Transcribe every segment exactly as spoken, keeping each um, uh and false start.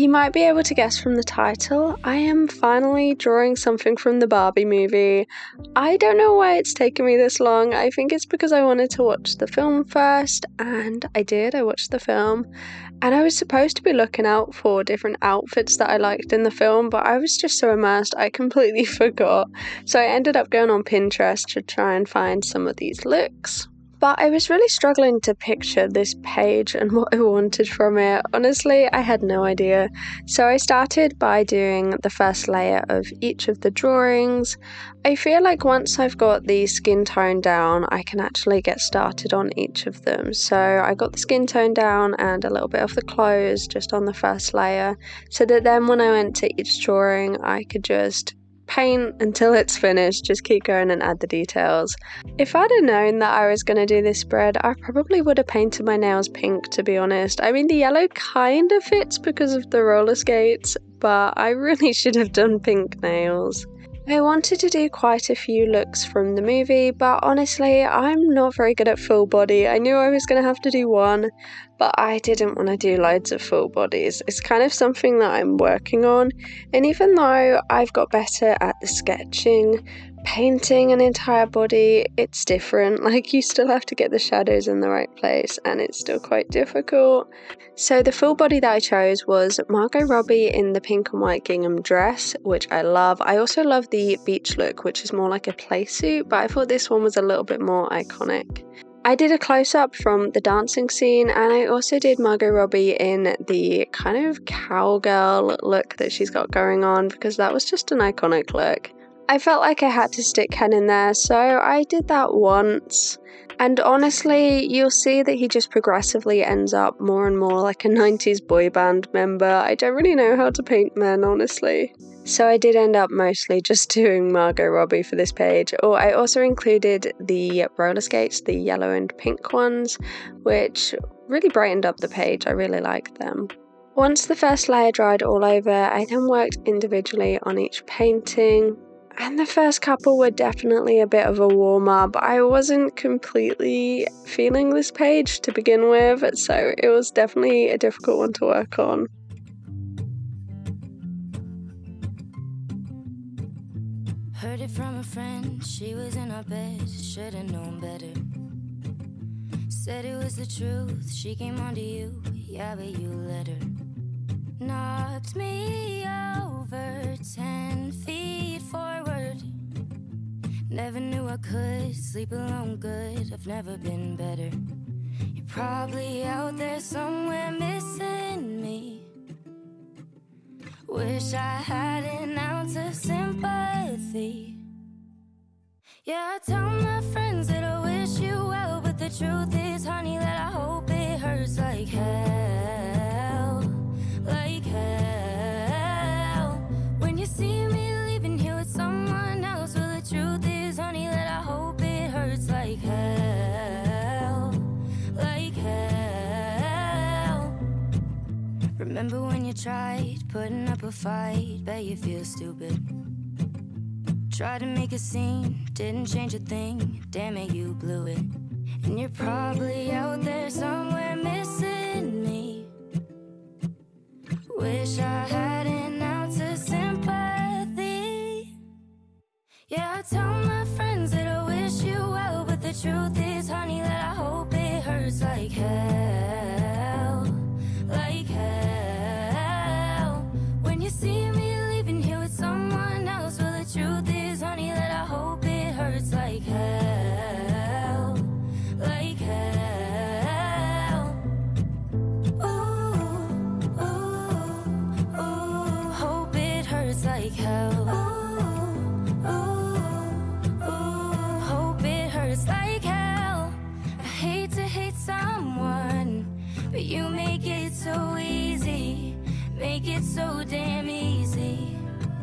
You might be able to guess from the title, I am finally drawing something from the Barbie movie. I don't know why it's taken me this long. I think it's because I wanted to watch the film first, and I did. I watched the film, and I was supposed to be looking out for different outfits that I liked in the film, but I was just so immersed I completely forgot. So I ended up going on Pinterest to try and find some of these looks. But I was really struggling to picture this page and what I wanted from it. Honestly, I had no idea. So I started by doing the first layer of each of the drawings. I feel like once I've got the skin tone down, I can actually get started on each of them. So I got the skin tone down and a little bit of the clothes just on the first layer, so that then when I went to each drawing, I could just paint until it's finished, just keep going and add the details. If I'd have known that I was going to do this spread, I probably would have painted my nails pink, to be honest. I mean, the yellow kind of fits because of the roller skates, but I really should have done pink nails. I wanted to do quite a few looks from the movie, but honestly, I'm not very good at full body. I knew I was going to have to do one, but I didn't want to do loads of full bodies. It's kind of something that I'm working on, and even though I've got better at the sketching, painting an entire body, it's different. Like, you still have to get the shadows in the right place, and it's still quite difficult. So the full body that I chose was Margot Robbie in the pink and white gingham dress, which I love. I also love the beach look, which is more like a play suit, but I thought this one was a little bit more iconic. I did a close-up from the dancing scene, and I also did Margot Robbie in the kind of cowgirl look that she's got going on, because that was just an iconic look. I felt like I had to stick Ken in there, so I did that once. And honestly, you'll see that he just progressively ends up more and more like a nineties boy band member. I don't really know how to paint men, honestly. So I did end up mostly just doing Margot Robbie for this page. Or I also included the roller skates, the yellow and pink ones, which really brightened up the page. I really liked them. Once the first layer dried all over, I then worked individually on each painting. And the first couple were definitely a bit of a warm-up. I wasn't completely feeling this page to begin with, so it was definitely a difficult one to work on. Heard it from a friend, she was in our bed, should've known better. Said it was the truth, she came onto you, yeah, but you let her. Knocked me over ten feet forward. Never knew I could sleep alone good, I've never been better. You're probably out there somewhere missing me. Wish I had an ounce of sympathy. Yeah, I tell my friends that I wish you well, but the truth is, honey, that I hope it hurts like hell. Like hell. When you see me leaving here with someone else, well, the truth is, honey, that I hope it hurts like hell. Like hell. Remember when you tried putting up a fight? Bet you feel stupid. Tried to make a scene, didn't change a thing. Damn it, you blew it. And you're probably out there somewhere missing me. Wish I had an ounce of sympathy. Yeah, I tell my friends that I wish you well, but the truth is, honey, that I hope it hurts like hell. Like hell. When you see me leaving here with someone else, well, the truth is, honey, that I hope it hurts like hell. Like hell. Ooh, ooh, ooh. Hope it hurts like hell. Ooh, ooh, ooh. Hope it hurts like hell. I hate to hate someone, but you make it so easy. Make it so damn easy.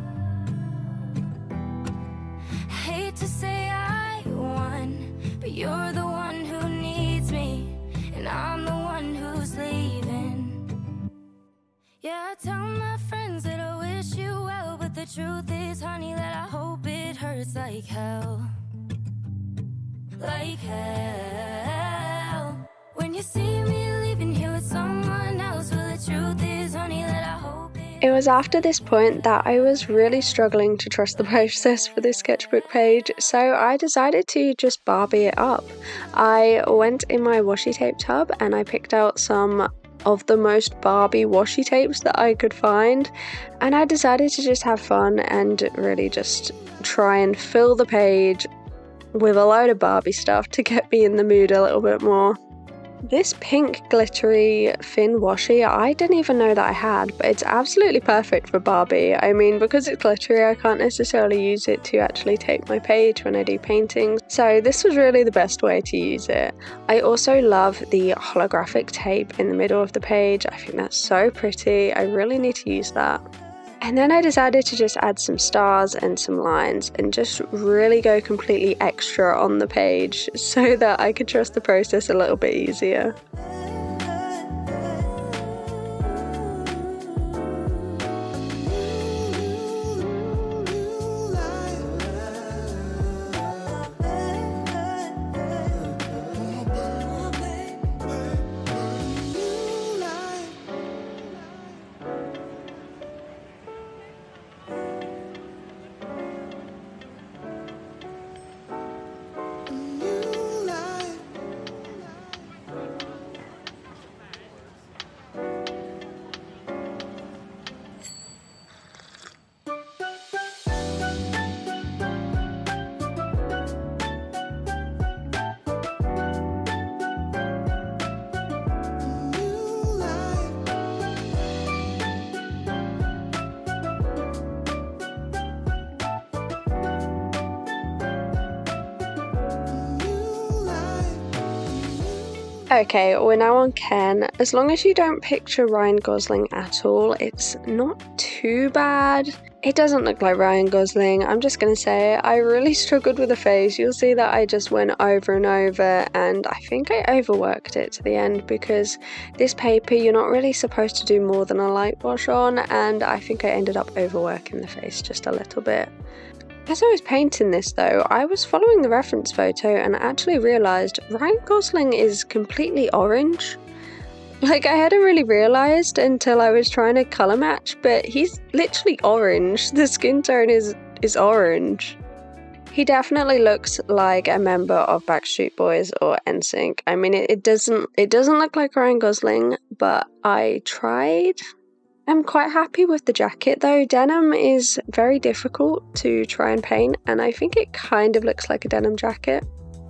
Hate to say I won, but you're the one who needs me, and I'm the one who's leaving. Yeah, I tell my friends that I wish you well, but the truth is, honey, that I hope it hurts like hell. Like hell. When you see me leaving here with someone else, well, the truth is, honey, that I hope It was after this point that I was really struggling to trust the process for this sketchbook page, so I decided to just Barbie it up. I went in my washi tape tub and I picked out some of the most Barbie washi tapes that I could find, and I decided to just have fun and really just try and fill the page with a load of Barbie stuff to get me in the mood a little bit more. This pink glittery thin washi, I didn't even know that I had, but it's absolutely perfect for Barbie. I mean, because it's glittery, I can't necessarily use it to actually tape my page when I do paintings, so this was really the best way to use it. I also love the holographic tape in the middle of the page. I think that's so pretty. I really need to use that. And then I decided to just add some stars and some lines and just really go completely extra on the page so that I could trust the process a little bit easier. Okay, we're now on Ken. As long as you don't picture Ryan Gosling at all, it's not too bad. It doesn't look like Ryan Gosling, I'm just gonna say it. I really struggled with the face. You'll see that I just went over and over, and I think I overworked it to the end because this paper, you're not really supposed to do more than a light wash on, and I think I ended up overworking the face just a little bit. As I was painting this though, I was following the reference photo and actually realised Ryan Gosling is completely orange. Like, I hadn't really realised until I was trying to colour match, but he's literally orange. The skin tone is, is orange. He definitely looks like a member of Backstreet Boys or N Sync. I mean, it, it doesn't it doesn't look like Ryan Gosling, but I tried. I'm quite happy with the jacket though. Denim is very difficult to try and paint, and I think it kind of looks like a denim jacket.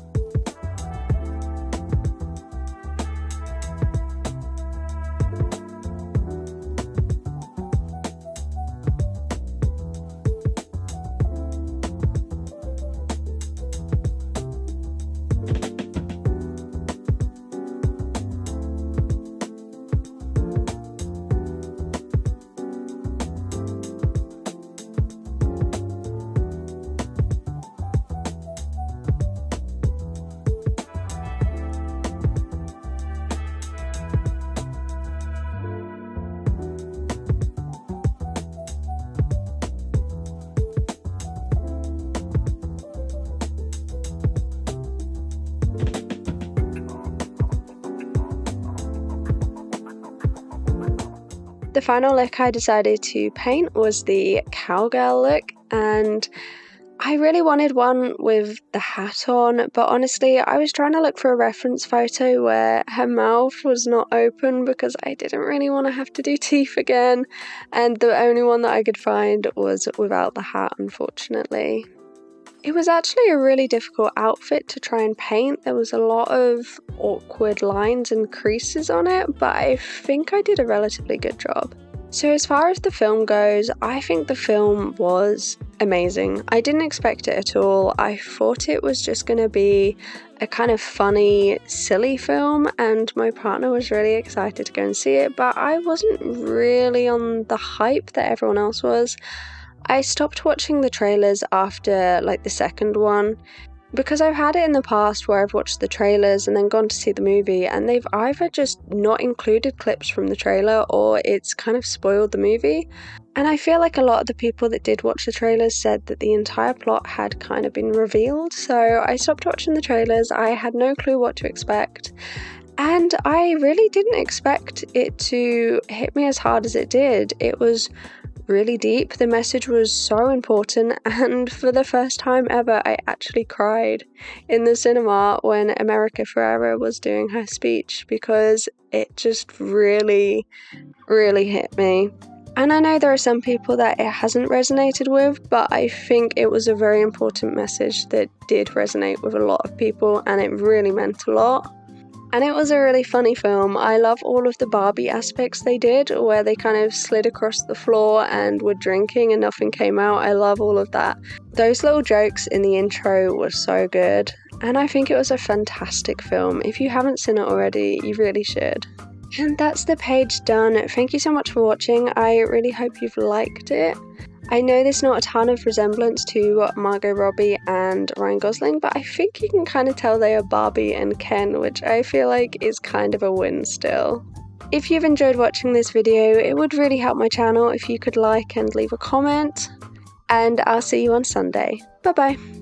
The final look I decided to paint was the cowgirl look, and I really wanted one with the hat on, but honestly I was trying to look for a reference photo where her mouth was not open because I didn't really want to have to do teeth again, and the only one that I could find was without the hat, unfortunately. It was actually a really difficult outfit to try and paint. There was a lot of awkward lines and creases on it, but I think I did a relatively good job. So as far as the film goes, I think the film was amazing. I didn't expect it at all. I thought it was just going to be a kind of funny, silly film, and my partner was really excited to go and see it, but I wasn't really on the hype that everyone else was. I stopped watching the trailers after like the second one because I've had it in the past where I've watched the trailers and then gone to see the movie, and they've either just not included clips from the trailer or it's kind of spoiled the movie. And I feel like a lot of the people that did watch the trailers said that the entire plot had kind of been revealed, so I stopped watching the trailers. I had no clue what to expect, And I really didn't expect it to hit me as hard as it did. It was really deep, the message was so important, and for the first time ever I actually cried in the cinema when America Ferrera was doing her speech, because it just really, really hit me. And I know there are some people that it hasn't resonated with, but I think it was a very important message that did resonate with a lot of people, and it really meant a lot. And it was a really funny film. I love all of the Barbie aspects they did, where they kind of slid across the floor and were drinking and nothing came out. I love all of that. Those little jokes in the intro were so good. And I think it was a fantastic film. If you haven't seen it already, you really should. And that's the page done. Thank you so much for watching. I really hope you've liked it. I know there's not a ton of resemblance to Margot Robbie and Ryan Gosling, but I think you can kind of tell they are Barbie and Ken, which I feel like is kind of a win still. If you've enjoyed watching this video, it would really help my channel if you could like and leave a comment, and I'll see you on Sunday. Bye bye!